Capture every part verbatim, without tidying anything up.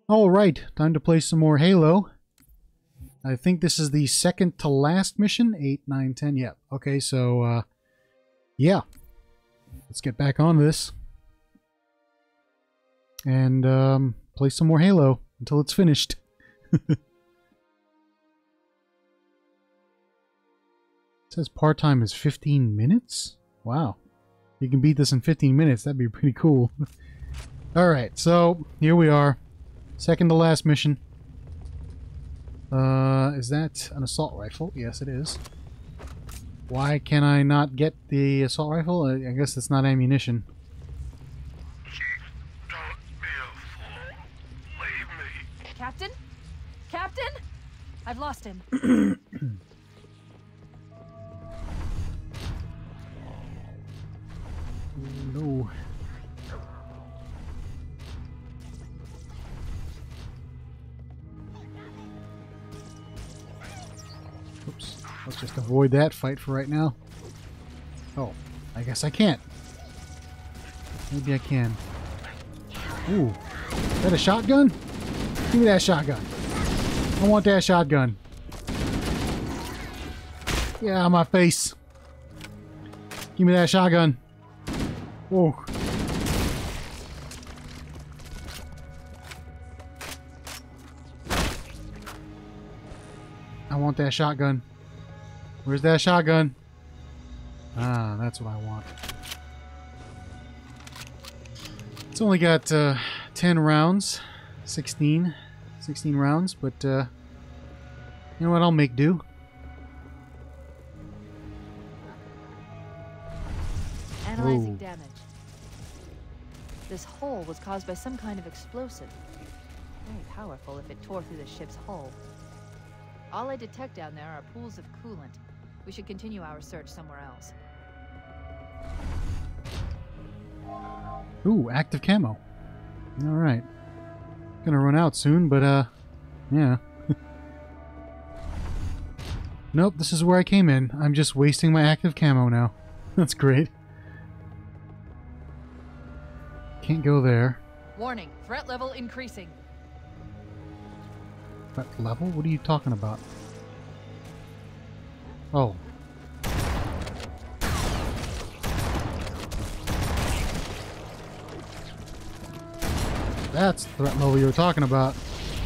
Alright, time to play some more Halo. I think this is the second to last mission. eight, nine, ten, yeah. Okay, so, uh, yeah. Let's get back on this. And, um, play some more Halo until it's finished. It says part-time is fifteen minutes? Wow. You can beat this in fifteen minutes. That'd be pretty cool. Alright, so here we are. Second to last mission. Uh, is that an assault rifle? Yes, it is. Why can I not get the assault rifle? I, I guess it's not ammunition. Chief, don't be a fool. Leave me. Captain? Captain? I've lost him. No. Oops. Let's just avoid that fight for right now. Oh, I guess I can't. Maybe I can. Ooh. Is that a shotgun? Give me that shotgun. I want that shotgun. Yeah, my face. Give me that shotgun. Whoa. I want that shotgun. Where's that shotgun? Ah, that's what I want. It's only got uh, ten rounds. sixteen. sixteen rounds, but uh, you know what? I'll make do. Analyzing Whoa. damage. This hole was caused by some kind of explosive. Very powerful if it tore through the ship's hull. All I detect down there are pools of coolant. We should continue our search somewhere else. Ooh, active camo. Alright. Gonna run out soon, but uh, yeah. Nope, this is where I came in. I'm just wasting my active camo now. That's great. Can't go there. Warning, threat level increasing. What level? What are you talking about? Oh. That's the threat level you were talking about.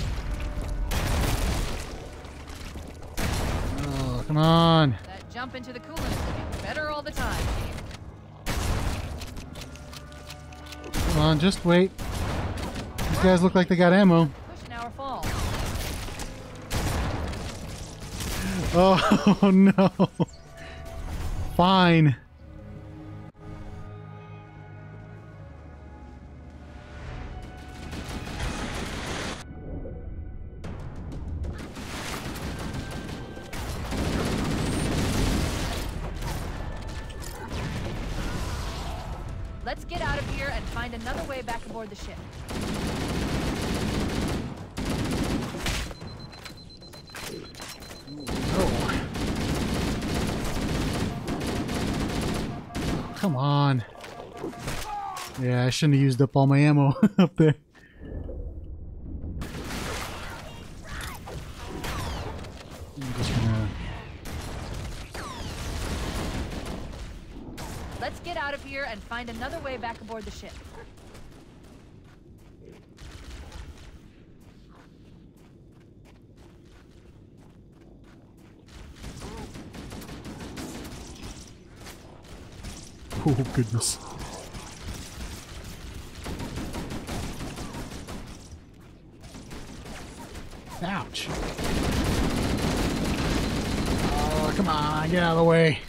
Oh, come on. That jump into the coolant is looking better all the time. Come on, just wait. These guys look like they got ammo. Pushing our fall. Oh, no. Fine. Let's get out of here and find another way back aboard the ship. Oh. Come on. Yeah, I shouldn't have used up all my ammo up there. I'm just gonna... Let's get out of here and find another way back aboard the ship. Oh, goodness. Ouch. Oh, come on, get out of the way.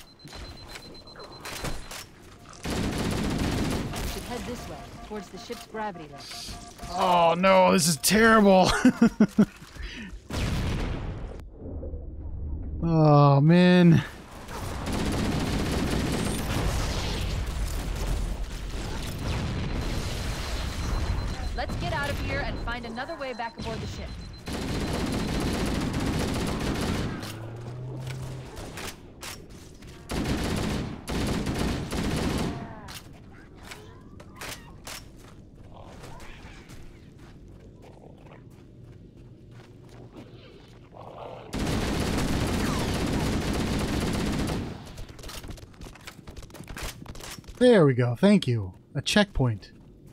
We should head this way, towards the ship's gravity lift. Oh no, this is terrible. Oh man. Let's get out of here and find another way back aboard the ship. There we go. Thank you. A checkpoint.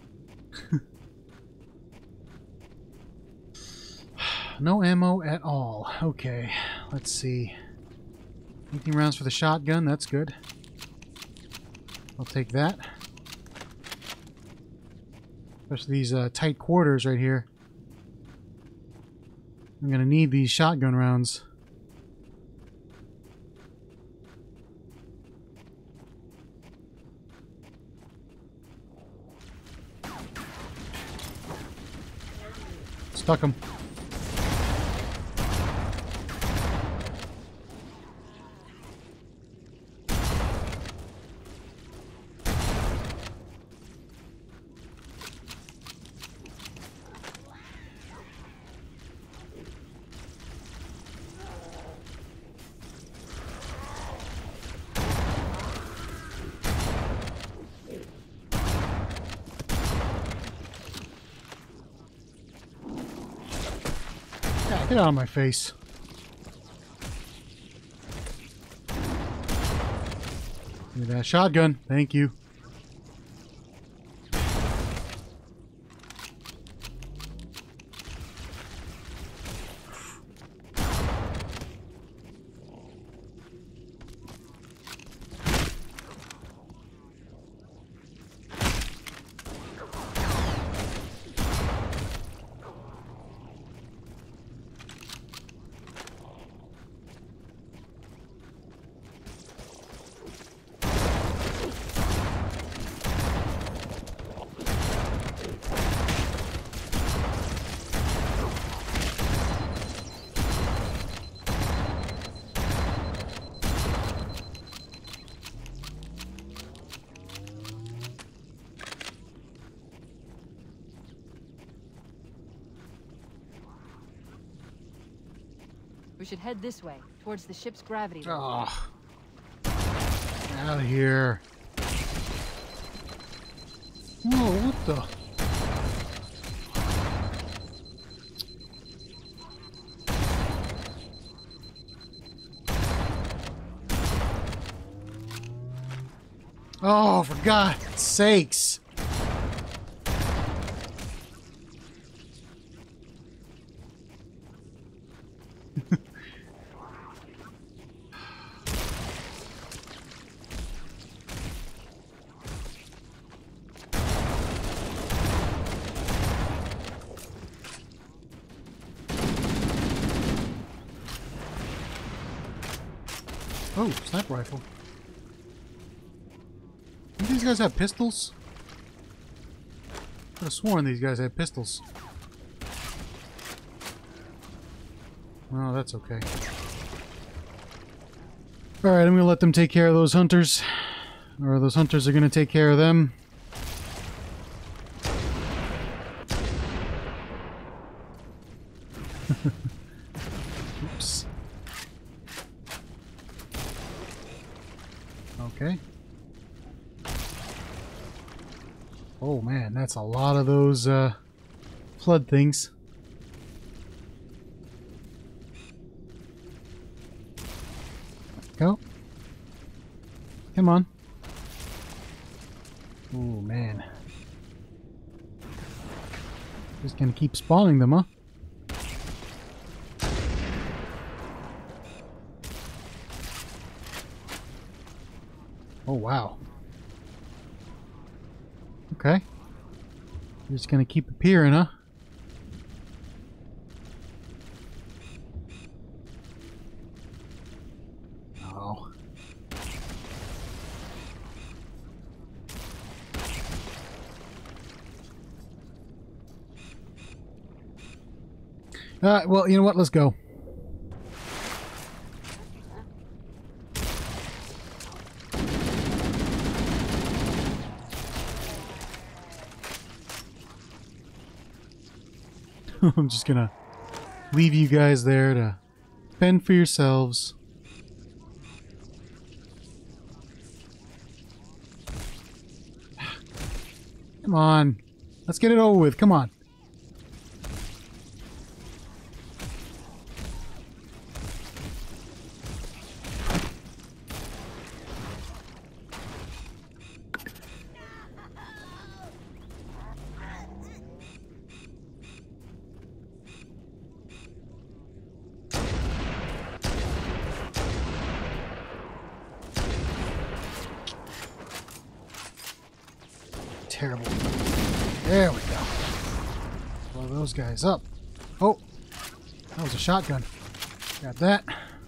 No ammo at all. Okay, let's see. eighteen rounds for the shotgun. That's good. I'll take that. Especially these uh, tight quarters right here. I'm gonna need these shotgun rounds. Stuck him. Get out of my face. Give me that shotgun. Thank you. We should head this way, towards the ship's gravity. Oh. Out of here. Whoa, what the? Oh, for God's sakes. Oh, sniper rifle. Do these guys have pistols? I could have sworn these guys had pistols. Oh, that's okay. Alright, I'm gonna let them take care of those hunters. Or those hunters are gonna take care of them. Oops. Okay. Oh man, that's a lot of those uh, flood things. Go. Come on. Oh man. Just gonna keep spawning them, huh? Oh wow. Okay. You're just gonna keep appearing, huh? Oh. Uh, well, you know what? Let's go. I'm just gonna leave you guys there to fend for yourselves. Come on. Let's get it over with. Come on. terrible. There we go. Blow those guys up. Oh, that was a shotgun. Got that.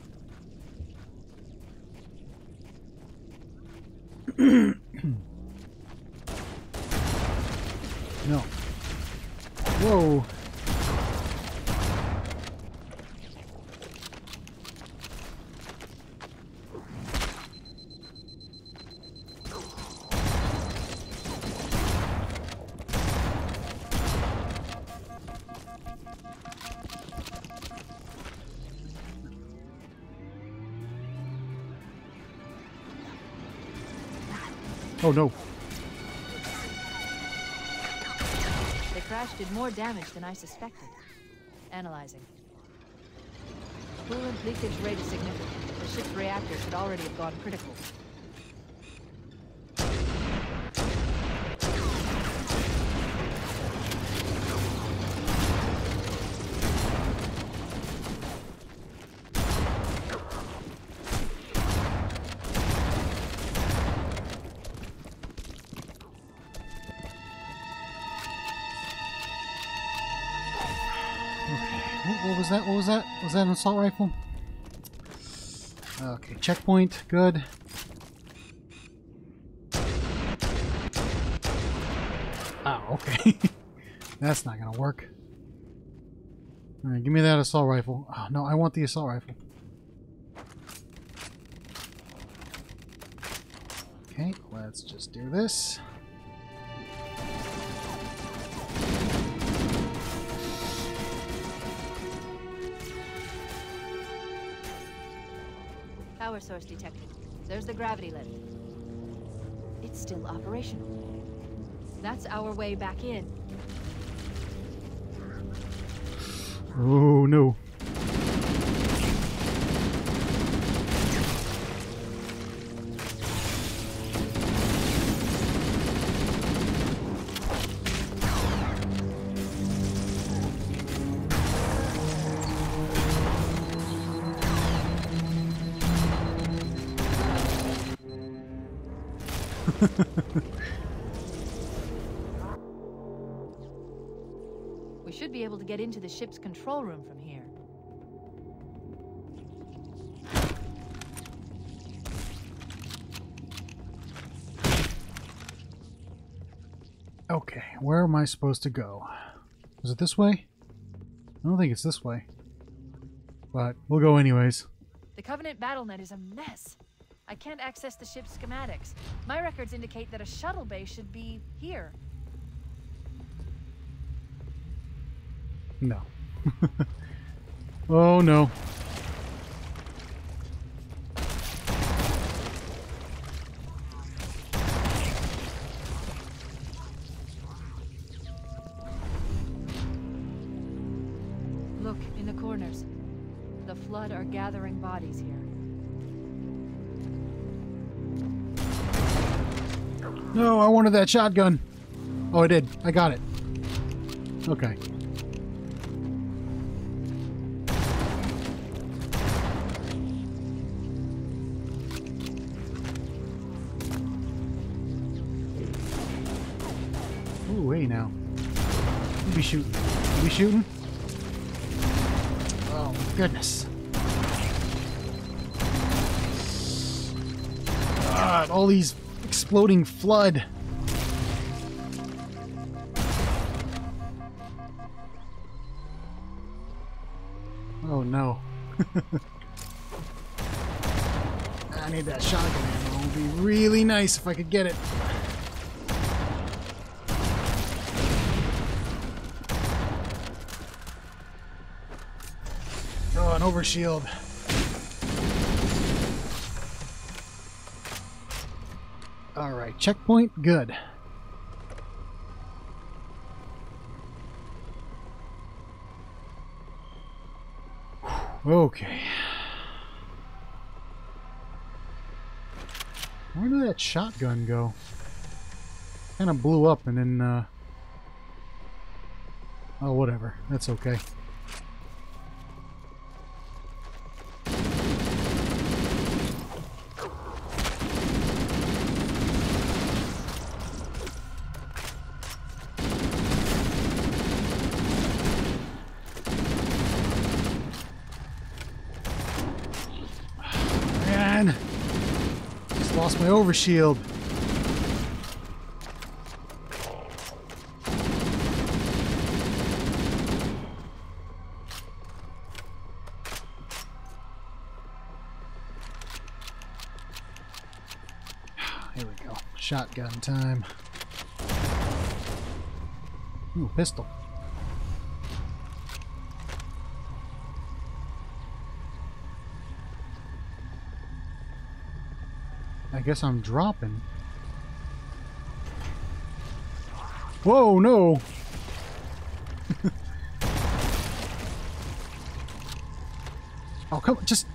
No. Whoa. Oh no. The crash did more damage than I suspected. Analyzing. Coolant leakage rate is significant. The ship's reactor should already have gone critical. What was that? What was that? Was that an assault rifle? Okay, checkpoint. Good. Oh, okay. That's not gonna work. Alright, give me that assault rifle. Oh, no, I want the assault rifle. Okay, let's just do this. Power source detected. There's the gravity lift. It's still operational. That's our way back in. Oh no. We should be able to get into the ship's control room from here. Okay, where am I supposed to go? Is it this way? I don't think it's this way. But we'll go anyways. The Covenant BattleNet is a mess. I can't access the ship's schematics. My records indicate that a shuttle bay should be here. No. Oh no. Look, in the corners. The Flood are gathering bodies here. No, I wanted that shotgun. Oh, I did. I got it. Okay. Ooh, hey now. You be shooting. You be shooting? Oh, my goodness. God, all these exploding flood. Oh no. I need that shotgun ammo. It would be really nice if I could get it. Oh, an overshield. Alright, checkpoint, good. Okay. Where did that shotgun go? Kind of blew up and then, uh... oh, whatever. That's okay. my overshield. Here we go. Shotgun time. Ooh, pistol. I guess I'm dropping. Whoa, no! Oh, come on, just...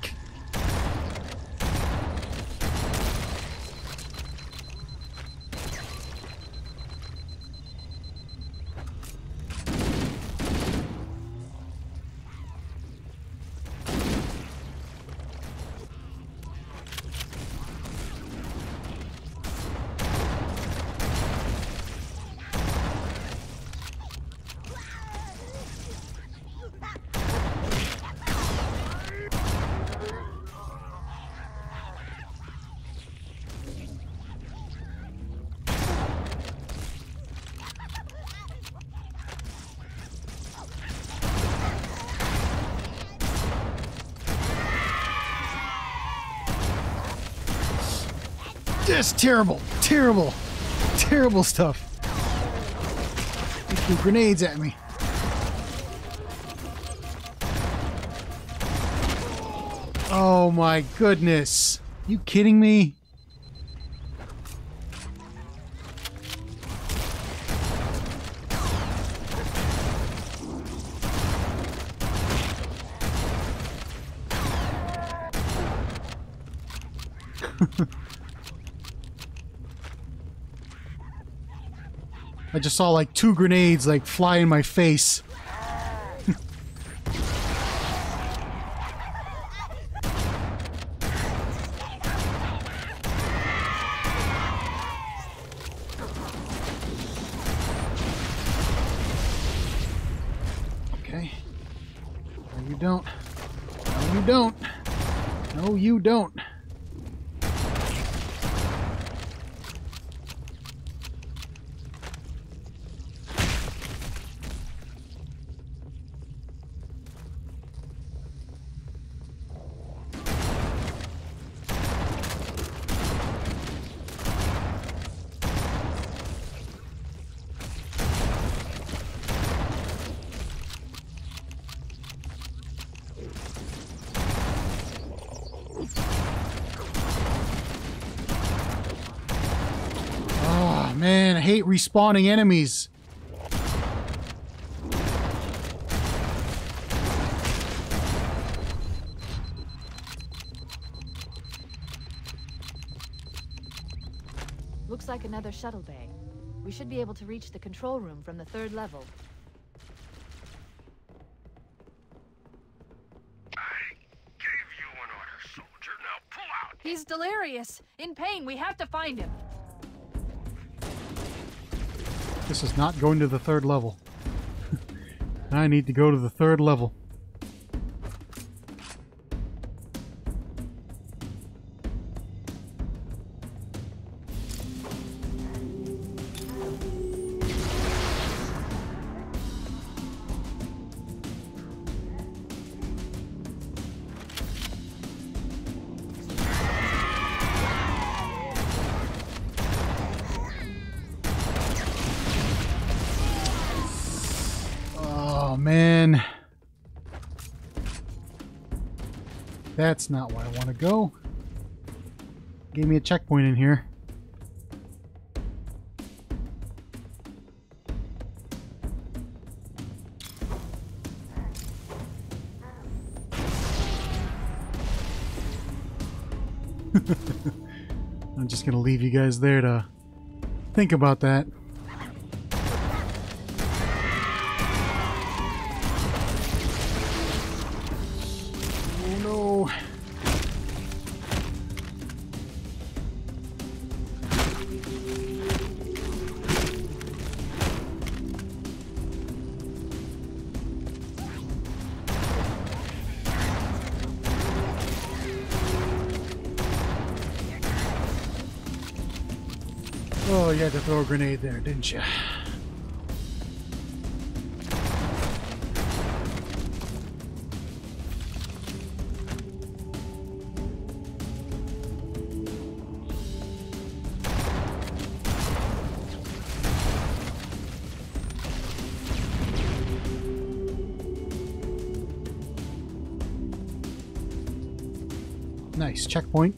Just terrible, terrible, terrible stuff. They threw grenades at me. Oh my goodness. You kidding me? I just saw like two grenades like fly in my face. Okay. No, you don't. No, you don't. No, you don't. Man, I hate respawning enemies. Looks like another shuttle bay. We should be able to reach the control room from the third level. I gave you an order, soldier. Now pull out. He's delirious. In pain. We have to find him. This is not going to the third level. I need to go to the third level. Oh man, that's not where I want to go. Gave me a checkpoint in here. I'm just gonna leave you guys there to think about that. Oh, you had to throw a grenade there, didn't you? Nice checkpoint.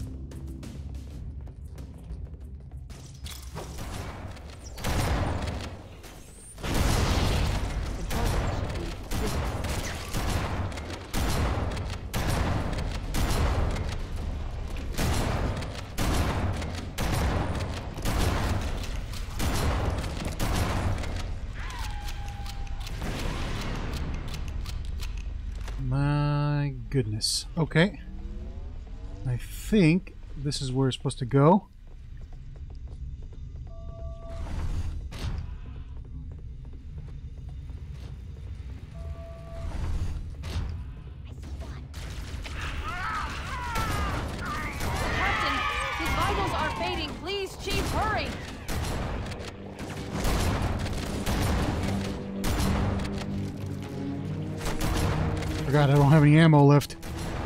My goodness. Okay. I think this is where it's supposed to go. Captain, his vitals are fading. Please, Chief, hurry! Forgot I don't have any ammo left.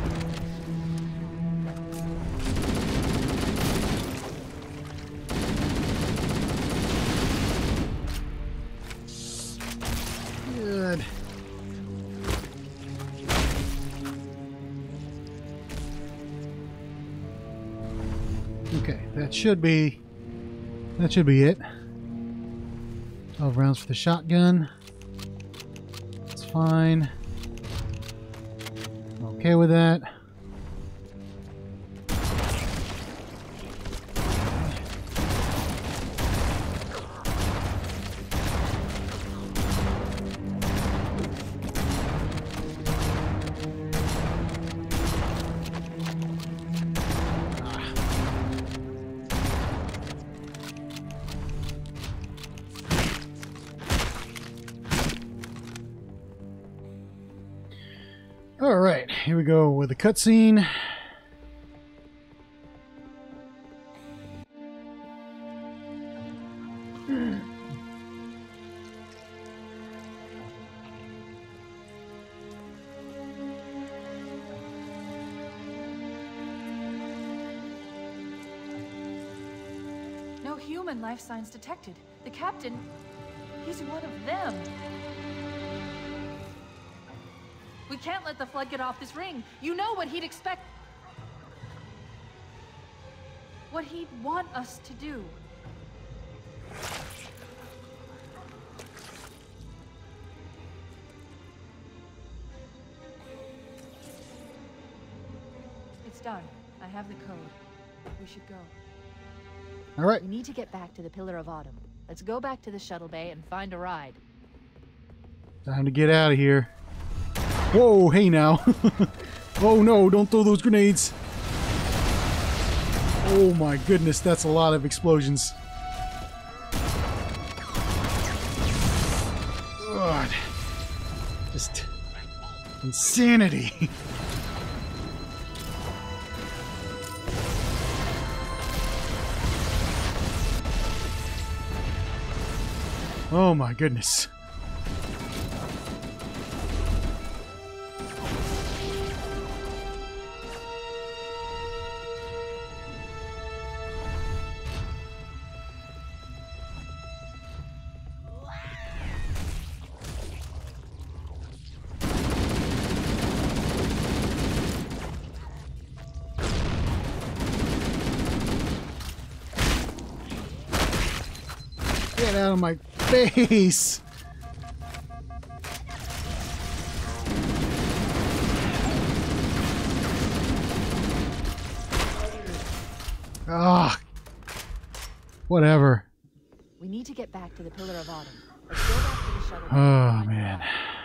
Good. Okay, that should be that should be it. twelve rounds for the shotgun. That's fine. Okay with that. All right, here we go with the cutscene. No human life signs detected. The captain, he's one of them. We can't let the flood get off this ring. You know what he'd expect. What he'd want us to do. It's done. I have the code. We should go. All right. We need to get back to the Pillar of Autumn. Let's go back to the shuttle bay and find a ride. Time to get out of here. Whoa, hey now. Oh no, don't throw those grenades. Oh my goodness, that's a lot of explosions. God. Just insanity. Oh my goodness. Get out of my face! Ah, whatever. We need to get back to the Pillar of Autumn. Let's go back to the shuttle. Oh man.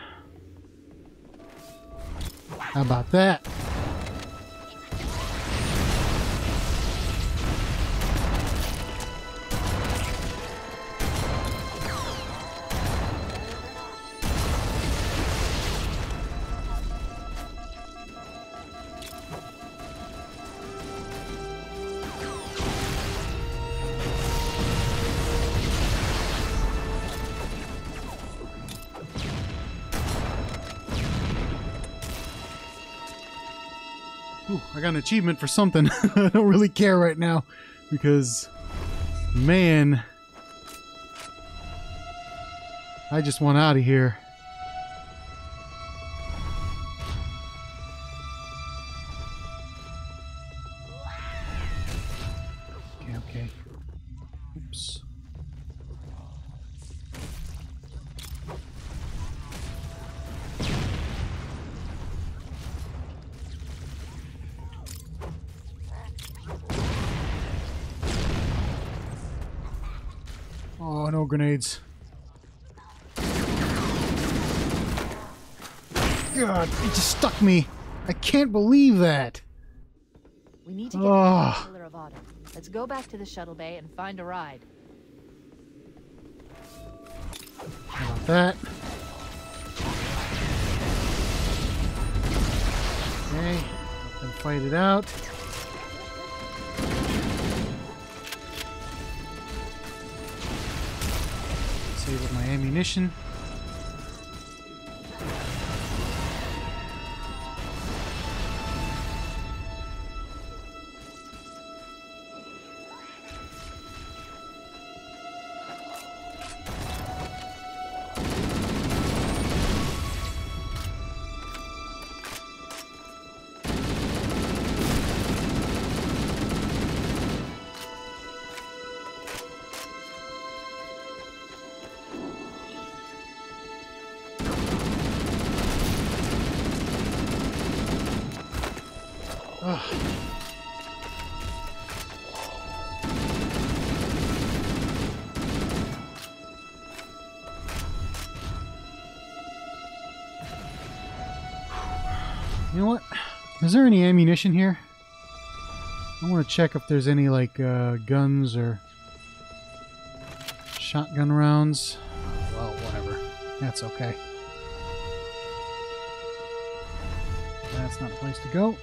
How about that? Ooh, I got an achievement for something. I don't really care right now because, man, I just want out of here. Okay, okay. Oops. Oh, no grenades. God, it just stuck me. I can't believe that. We need to get Oh. to the Pillar of Autumn. Let's go back to the shuttle bay and find a ride. How about that? Okay, let them fight it out. Save up my ammunition. Ugh. You know what? Is there any ammunition here? I want to check if there's any, like, uh, guns or shotgun rounds. Well, whatever. That's okay. That's not a place to go.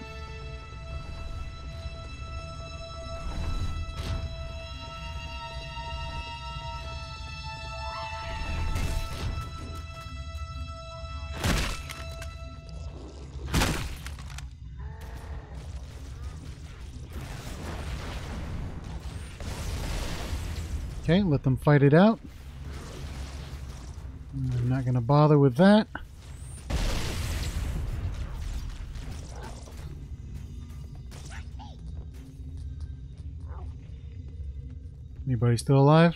Okay, let them fight it out. I'm not going to bother with that. Anybody still alive?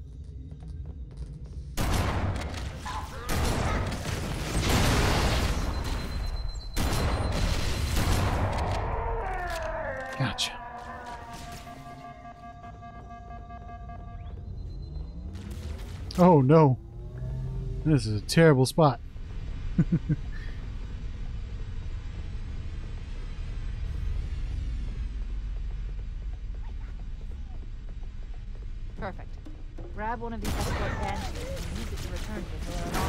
Gotcha. Oh no. This is a terrible spot. Perfect. Grab one of the escort banshees and use it to return to the Pillar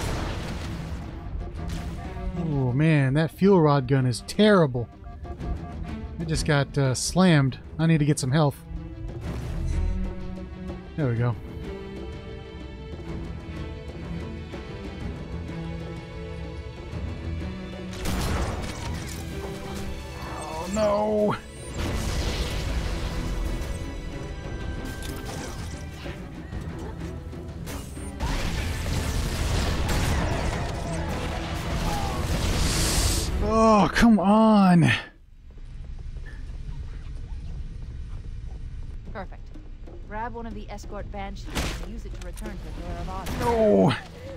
of Autumn. Oh man, that fuel rod gun is terrible. I just got uh, slammed. I need to get some health. There we go. Oh no! Oh, come on! Perfect. Grab one of the escort banshees and use it to return to the Pillar of Autumn. No!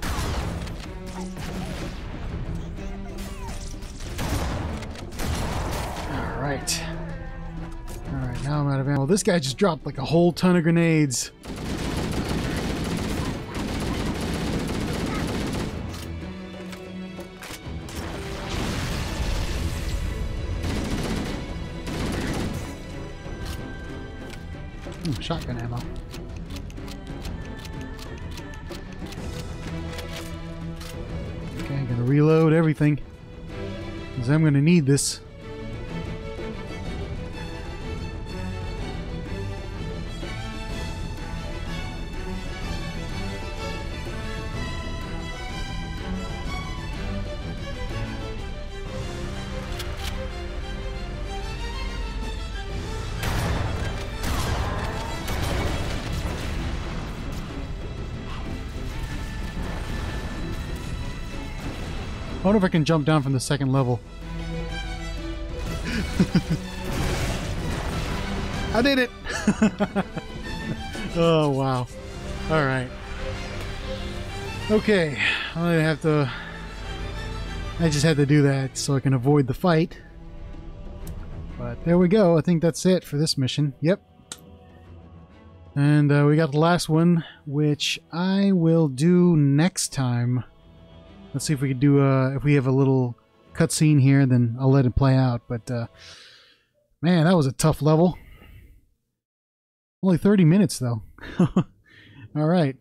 Alright. Alright, now I'm out of ammo. This guy just dropped like a whole ton of grenades. Ooh, shotgun ammo. Okay, I'm gonna reload everything, because I'm gonna need this. wonder if I can jump down from the second level. I did it! Oh, wow. Alright. Okay, I have to... I just had to do that so I can avoid the fight. But there we go. I think that's it for this mission. Yep. And uh, we got the last one, which I will do next time. Let's see if we could do, uh, if we have a little cutscene here, then I'll let it play out. But, uh, man, that was a tough level. Only thirty minutes, though. All right.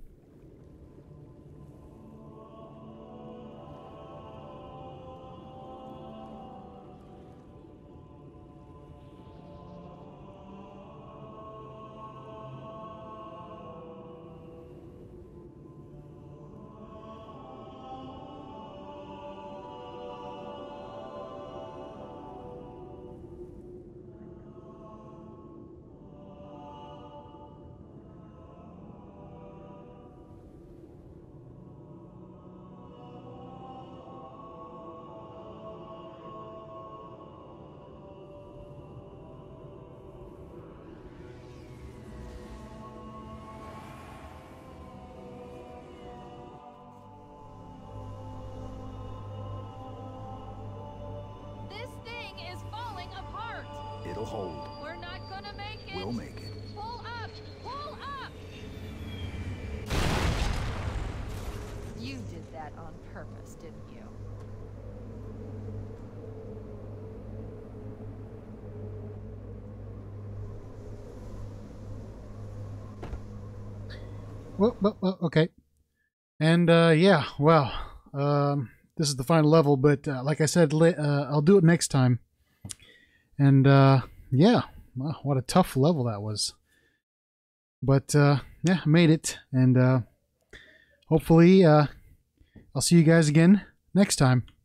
This thing is falling apart. It'll hold. We're not gonna make it. We'll make it. Pull up! Pull up! You did that on purpose, didn't you? Well, well, well, okay. And, uh, yeah, well, um, this is the final level, but, uh, like I said, uh, I'll do it next time. And, uh, yeah, well, what a tough level that was. But, uh, yeah, I made it, and, uh, hopefully, uh, I'll see you guys again next time.